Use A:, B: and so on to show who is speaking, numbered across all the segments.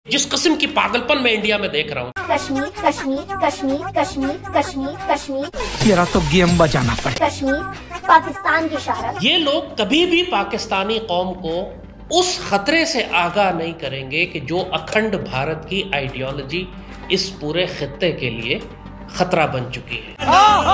A: जिस किस्म की पागलपन मैं इंडिया में देख रहा हूँ।
B: कश्मीर कश्मीर कश्मीर कश्मीर कश्मीर कश्मीर
C: तेरा तो गेम बजाना पड़ेगा।
B: कश्मीर पाकिस्तान की शरारत।
A: ये लोग कभी भी पाकिस्तानी कौम को उस खतरे से आगाह नहीं करेंगे कि जो अखंड भारत की आइडियोलॉजी इस पूरे खित्ते के लिए खतरा बन चुकी है।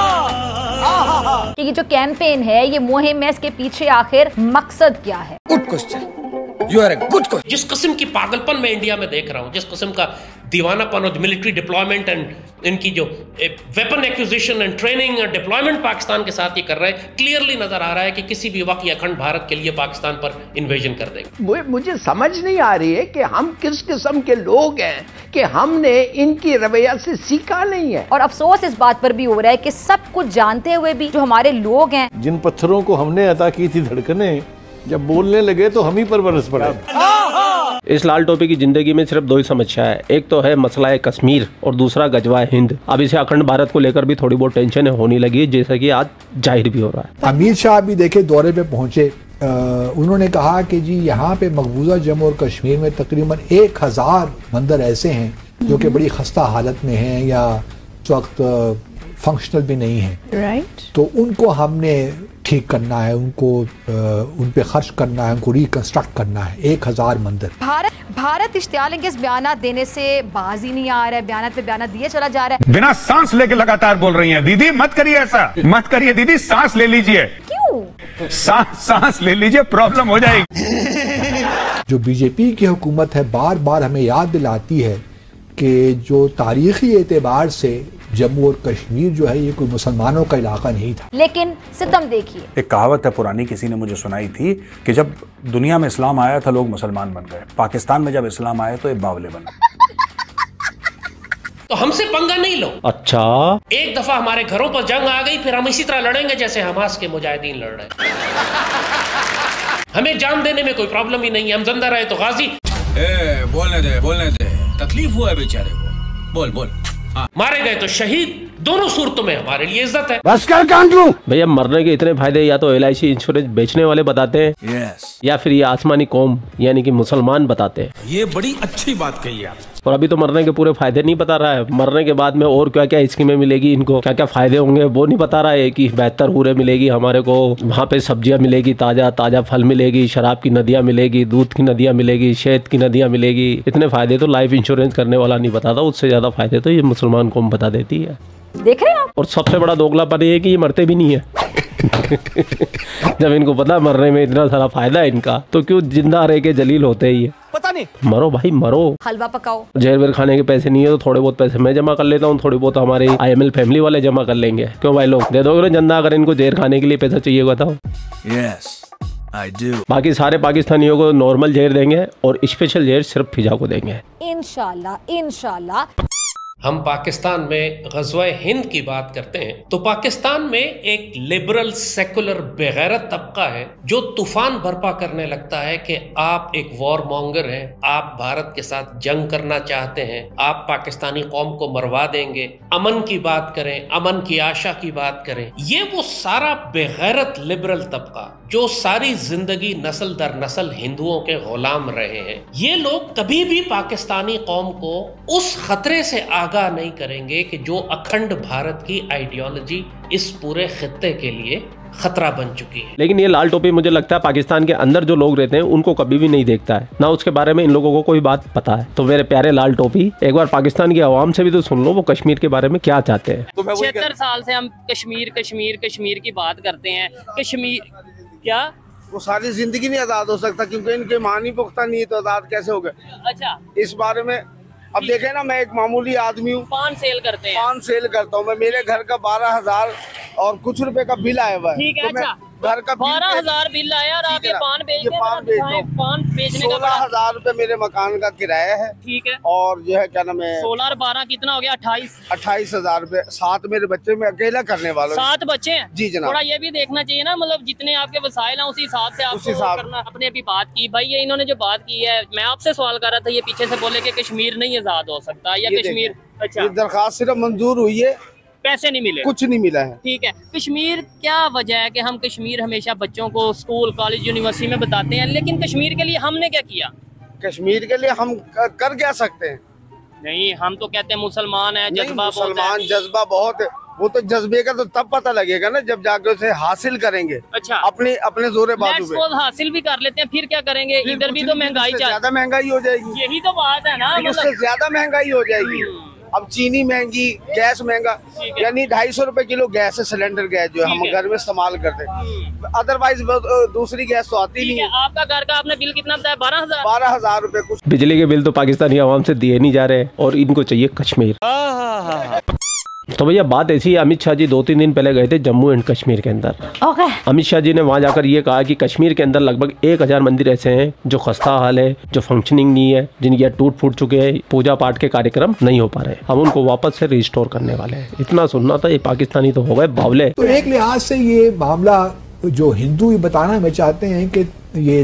D: ये जो कैंपेन है, ये मुहिम है, इसके पीछे आखिर मकसद क्या है?
C: Good question, you are a good question.
A: जिस किस्म की पागलपन मैं इंडिया में देख रहा हूँ, जिस किस्म का दीवानापन और मिलिट्री डिप्लॉयमेंट एंड इनकी जो वेपन एक्विजिशन एंड ट्रेनिंग और डिप्लॉयमेंट पाकिस्तान के साथ ये कर रहे हैं, क्लियरली नजर आ रहा है कि किसी भी वक्त ये अखंड भारत के लिए पाकिस्तान पर इन्वेजन कर देंगे।
E: मुझे समझ नहीं आ रही है कि हम किस किस्म के लोग हैं कि हमने इनकी रवैया से सीखा नहीं है।
D: और अफसोस इस बात पर भी हो रहा है कि सब कुछ जानते हुए भी जो हमारे लोग हैं,
F: जिन पत्थरों को हमने अता की थी धड़कने, जब बोलने लगे तो हम ही पर बरस पड़े।
G: इस लाल टोपी की जिंदगी में सिर्फ दो ही समस्या है, एक तो है मसला है कश्मीर और दूसरा गजवा हिंद। अब इसे अखंड भारत को लेकर भी थोड़ी बहुत टेंशन होने लगी है, जैसा कि आज जाहिर भी हो रहा है।
H: अमीर शाह भी देखे दौरे पे पहुंचे, उन्होंने कहा कि जी यहाँ पे मकबूजा जम्मू और कश्मीर में तकरीबन 1000 मंदिर ऐसे हैं जो कि बड़ी खस्ता हालत में हैं या इस वक्त फंक्शनल भी नहीं है। राइट। तो उनको हमने ठीक करना है, उनको उन पे खर्च करना है, उनको रिकंस्ट्रक्ट करना है। 1000 मंदिर।
D: भारत इश्तियाल अंगेज़ बयानात देने से बाज ही नहीं आ रहा है, बयानात पे बयानात दिए चला जा रहा है।
I: बिना सांस लेके लगातार बोल रही हैं दीदी। मत करिए ऐसा, मत करिए दीदी, सांस ले लीजिए।
D: क्यों?
I: सांस ले लीजिए, प्रॉब्लम हो जाएगी।
H: जो बीजेपी की हुकूमत है बार बार हमें याद दिलाती है कि जो तारीखी एतबार से जम्मू और कश्मीर जो है ये कोई मुसलमानों का इलाका नहीं था।
D: लेकिन सितम देखिए,
J: एक कहावत है पुरानी, किसी ने मुझे सुनाई थी कि जब दुनिया में इस्लाम आया था लोग मुसलमान बन गए, पाकिस्तान में जब इस्लाम आया तो ये बावले बने।
A: तो हमसे पंगा नहीं लो।
G: अच्छा,
A: एक दफा हमारे घरों पर जंग आ गई, फिर हम इसी तरह लड़ेंगे जैसे हमास के मुजाहिदीन लड़ रहे हैं। हमें जान देने में कोई प्रॉब्लम ही नहीं है, हम जिंदा रहे तो गाजी।
C: बोलने दे, तकलीफ हुआ है बेचारे को, बोल।
A: मारे गए तो शहीद, दोनों सूरतों में हमारे लिए इज्जत है।
E: बस कर कांटू।
G: भैया मरने के इतने फायदे या तो LIC इंश्योरेंस बेचने वाले बताते हैं, या फिर ये आसमानी कौम यानी कि मुसलमान बताते हैं।
C: ये बड़ी अच्छी बात कही आप।
G: और अभी तो मरने के पूरे फायदे नहीं बता रहा है, मरने के बाद में और क्या क्या स्कीमें मिलेगी इनको, क्या क्या फायदे होंगे वो नहीं बता रहा है। कि बेहतर पूरे मिलेगी हमारे को, वहाँ पे सब्जियाँ मिलेगी, ताज़ा फल मिलेगी, शराब की नदियाँ मिलेगी, दूध की नदियाँ मिलेगी, शहद की नदियाँ मिलेगी। इतने फायदे तो लाइफ इंश्योरेंस करने वाला नहीं बताता, उससे ज़्यादा फायदे तो ये मुसलमान कौम बता देती है।
D: देख रहे हैं आप?
G: और सबसे बड़ा दोगलापन ये है कि ये मरते भी नहीं है। जब इनको पता मरने में इतना सारा फायदा है इनका, तो क्यों जिंदा रह के जलील होते ही है।
C: पता नहीं,
G: मरो भाई मरो।
D: हलवा पकाओ।
G: जहर वेर खाने के पैसे नहीं है तो थोड़े बहुत पैसे मैं जमा कर लेता हूँ, थोड़ी बहुत हमारे IML फैमिली वाले जमा कर लेंगे। क्यों भाई लोग दे दोगे चंदा अगर इनको जहर खाने के लिए पैसा चाहिए बताओ।
C: Yes, I do.
G: बाकी सारे पाकिस्तानियों को नॉर्मल जहर देंगे और स्पेशल जहर सिर्फ फिजा को देंगे
D: इंशाल्लाह।
A: हम पाकिस्तान में ग़ज़वा-ए हिंद की बात करते हैं तो पाकिस्तान में एक लिबरल सेकुलर बेगैरत तबका है जो तूफान बर्पा करने लगता है कि आप एक वॉर मॉन्गर हैं, आप भारत के साथ जंग करना चाहते हैं, आप पाकिस्तानी कौम को मरवा देंगे, अमन की बात करें, अमन की आशा की बात करें। ये वो सारा बेगैरत लिबरल तबका जो सारी जिंदगी नस्ल दर नस्ल हिंदुओं के गुलाम रहे हैं, ये लोग कभी भी पाकिस्तानी कौम को उस खतरे से आगाह नहीं करेंगे कि जो अखंड भारत की आइडियोलॉजी इस पूरे खित्ते के लिए खतरा बन चुकी है।
G: लेकिन ये लाल टोपी मुझे लगता है पाकिस्तान के अंदर जो लोग रहते हैं उनको कभी भी नहीं देखता है, ना उसके बारे में इन लोगों को कोई बात पता है। तो मेरे प्यारे लाल टोपी, एक बार पाकिस्तान की आवाम से भी तो सुन लो वो कश्मीर के बारे में क्या चाहते हैं।
K: 76 साल से हम कश्मीर की बात करते हैं। कश्मीर क्या
L: वो सारी जिंदगी नहीं आजाद हो सकता क्योंकि इनके मानी पुख्ता नहीं तो आजाद कैसे हो गए।
K: अच्छा,
L: इस बारे में अब देखें ना, मैं एक मामूली आदमी हूँ,
K: पान सेल करता हूँ मैं, मेरे घर का 12,000 और कुछ रुपए का बिल आया हुआ है। ठीक है,
L: तो
K: अच्छा,
L: घर का
K: 12,000 बिल आया और आप ये पान बेचने का
L: 16,000 रुपए मेरे मकान का किराया है।
K: ठीक है,
L: और जो है क्या नाम है
K: 16 और 12 कितना हो गया?
L: 28,000 रुपए। 7 मेरे बच्चे, मैं अकेला करने वाला हूँ।
K: 7 बच्चे हैं?
L: जी जनाब।
K: थोड़ा ये भी देखना चाहिए ना, मतलब जितने आपके वसाइल हैं उसी हिसाब से आपको करना। आपने अभी बात की भाई, ये इन्होंने जो बात की है, मैं आपसे सवाल कर रहा था, ये पीछे से बोले कि कश्मीर नहीं आजाद हो सकता या कश्मीर। अच्छा,
L: दरखास्त सिर्फ मंजूर हुई है,
K: पैसे नहीं मिले,
L: कुछ नहीं मिला है।
K: ठीक है, कश्मीर क्या वजह है कि हम कश्मीर हमेशा बच्चों को स्कूल कॉलेज यूनिवर्सिटी में बताते हैं, लेकिन कश्मीर के लिए हमने क्या किया?
L: कश्मीर के लिए हम कर क्या सकते हैं?
K: नहीं, हम तो कहते हैं मुसलमान है, जज्बा
L: मुसलमान जज्बा बहुत है। वो तो जज्बे का तो तब पता लगेगा ना जब जाके उसे हासिल करेंगे।
K: अच्छा,
L: अपने जोरे बाजू पे
K: हासिल भी कर लेते हैं, फिर क्या करेंगे? इधर भी तो महंगाई
L: ज्यादा महंगाई हो जाएगी।
K: यही तो बात है ना,
L: उससे ज्यादा महंगाई हो जाएगी। अब चीनी महंगी, गैस महंगा, यानी 250 रुपए किलो गैस है, सिलेंडर गैस जो हम घर में इस्तेमाल करते हैं। अदरवाइज दूसरी गैस तो आती नहीं है।
K: आपका घर का आपने बिल कितना बताया?
L: 12,000 रुपए कुछ।
G: बिजली के बिल तो पाकिस्तानी आवाम से दिए नहीं जा रहे और इनको चाहिए कश्मीर। तो भैया बात ऐसी है, अमित शाह जी 2-3 दिन पहले गए थे जम्मू एंड कश्मीर के अंदर। अमित शाह जी ने वहाँ जाकर ये कहा कि कश्मीर के अंदर लगभग 1000 मंदिर ऐसे हैं जो खस्ता हाल है, जो फंक्शनिंग नहीं है, जिनके टूट फूट चुके हैं, पूजा पाठ के कार्यक्रम नहीं हो पा रहे। हम उनको वापस से रिस्टोर करने वाले हैं। इतना सुनना था, ये पाकिस्तानी तो हो गए बावले।
H: तो एक लिहाज से ये मामला जो हिंदू बताना हमें चाहते हैं कि ये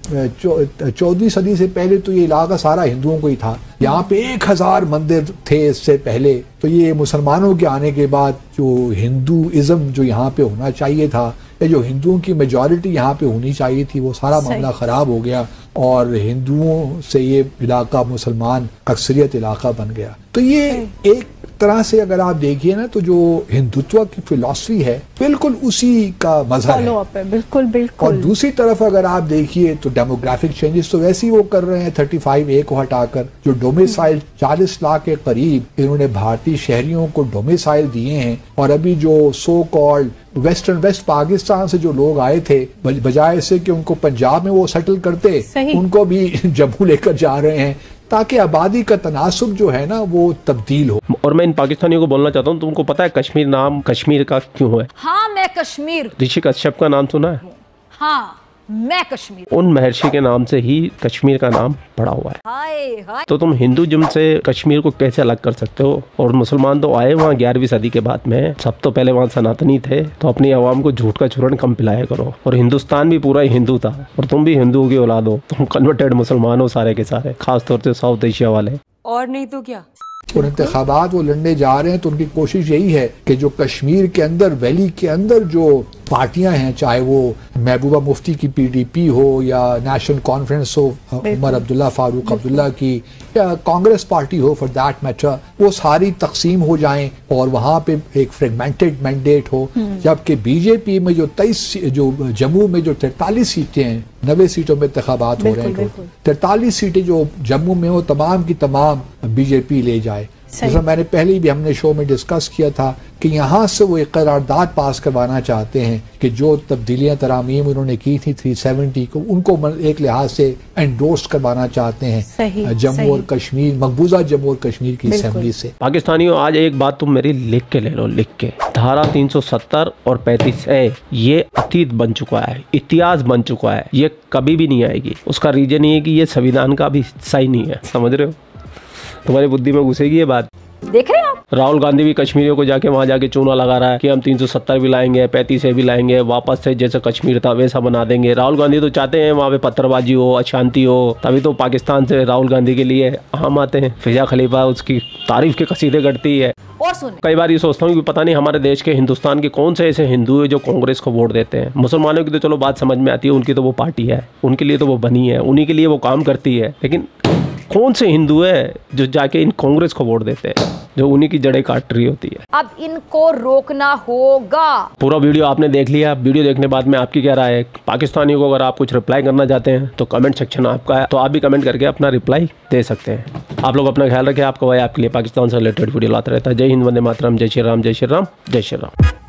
H: 14वीं सदी से पहले तो ये इलाका सारा हिंदुओं को ही था। यहाँ पे 1000 मंदिर थे इससे पहले। तो ये मुसलमानों के आने के बाद जो हिंदुइज्म जो यहाँ पे होना चाहिए था, या जो हिंदुओं की मेजॉरिटी यहाँ पे होनी चाहिए थी, वो सारा मामला खराब हो गया और हिंदुओं से ये इलाका मुसलमान अक्सरियत इलाका बन गया। तो ये एक तरह से अगर आप देखिए ना, तो जो हिंदुत्व की फिलॉसफी है बिल्कुल उसी का मजहर है।
M: बिल्कुल बिल्कुल।
H: और दूसरी तरफ अगर आप देखिए तो डेमोग्राफिक चेंजेस तो वैसे ही वो कर रहे हैं। 35A को हटाकर जो डोमिसाइल 40 लाख के करीब इन्होंने भारतीय शहरियों को डोमिसाइल दिए हैं। और अभी जो सो कॉल्ड वेस्ट पाकिस्तान से जो लोग आए थे, बजाय से कि उनको पंजाब में वो सेटल करते, उनको भी जम्मू लेकर जा रहे हैं ताकि आबादी का तनासुब जो है ना वो तब्दील हो।
G: और मैं इन पाकिस्तानियों को बोलना चाहता हूँ, तुमको पता है कश्मीर नाम कश्मीर का क्यों है?
D: हाँ, मैं कश्मीर।
G: ऋषि कश्यप का नाम सुना है?
D: हाँ, मैं कश्मीर।
G: उन महर्षि के नाम से ही कश्मीर का नाम पड़ा हुआ है।
D: हाय।
G: तो तुम हिंदुइज्म से कश्मीर को कैसे अलग कर सकते हो? और मुसलमान तो आए वहाँ 11वीं सदी के बाद में, सब तो पहले वहाँ सनातनी थे। तो अपनी आवाम को झूठ का चूर्ण कम पिलाया करो। और हिंदुस्तान भी पूरा ही हिंदू था और तुम भी हिंदुओं की औलाद हो। तुम कन्वर्टेड मुसलमान हो सारे के सारे, खासतौर से साउथ एशिया वाले।
M: और नहीं तो क्या।
H: और इंतखाबात वो लड़ने जा रहे हैं तो उनकी कोशिश यही है कि जो कश्मीर के अंदर वैली के अंदर जो पार्टियां हैं, चाहे वो महबूबा मुफ्ती की PDP हो या नेशनल कॉन्फ्रेंस हो उमर अब्दुल्ला फारूक अब्दुल्ला की, या कांग्रेस पार्टी हो फॉर दैट मैटर, वो सारी तकसीम हो जाएं और वहाँ पे एक फ्रेगमेंटेड मैंडेट हो। जबकि बीजेपी में जो 23 जो जम्मू में जो 43 सीटें हैं, 90 सीटों में इंतखाबात हो रहे हैं, 43 सीटें जो जम्मू में हो तमाम की तमाम बीजेपी ले जाए। जैसा मैंने पहले भी हमने शो में डिस्कस किया था कि यहाँ से वो एक करारदाद पास करवाना चाहते हैं कि जो तब्दीलियां तरामीम उन्होंने की थी 370 को, उनको एक लिहाज से एंडोर्स करवाना चाहते हैं जम्मू और कश्मीर, मकबूजा जम्मू और कश्मीर की असेंबली से।
G: पाकिस्तानियों, आज एक बात तुम मेरी लिख के ले लो, लिख के। धारा 370 और 35A ये अतीत बन चुका है, इतिहास बन चुका है, ये कभी भी नहीं आएगी। उसका रीजन ये है कि ये संविधान का भी हिस्सा ही नहीं है। समझ रहे हो? तुम्हारी बुद्धि में घुसेगी ये बात।
D: देख रहे हैं आप?
G: राहुल गांधी भी कश्मीरियों को जाके वहाँ जाके चूना लगा रहा है कि हम 370 भी लाएंगे, 35A भी लाएंगे, वापस से जैसे कश्मीर था वैसा बना देंगे। राहुल गांधी तो चाहते हैं वहाँ पे पत्थरबाजी हो, अशांति हो, तभी तो पाकिस्तान से राहुल गांधी के लिए हम आते हैं। फिजा खलीफा उसकी तारीफ के कसीदे करती है।
D: और सुन,
G: कई बार ये सोचता हूँ कि पता नहीं हमारे देश के, हिंदुस्तान के कौन से ऐसे हिंदू है जो कांग्रेस को वोट देते हैं। मुसलमानों की तो चलो बात समझ में आती है, उनकी तो वो पार्टी है, उनके लिए तो वो बनी है, उन्हीं के लिए वो काम करती है। लेकिन कौन से हिंदू है जो जाके इन कांग्रेस को वोट देते हैं, जो उन्हीं की जड़ें काट रही होती है?
D: अब इनको रोकना होगा।
G: पूरा वीडियो आपने देख लिया। वीडियो देखने बाद में आपकी क्या राय है? पाकिस्तानियों को अगर आप कुछ रिप्लाई करना चाहते हैं तो कमेंट सेक्शन आपका है, तो आप भी कमेंट करके अपना रिप्लाई दे सकते हैं। आप लोग अपना ख्याल रखें। आपका भाई आपके लिए पाकिस्तान से रिलेटेड वीडियो लाता रहता है। जय हिंद, वंदे मातरम, जय श्री राम, जय श्री राम, जय श्री राम।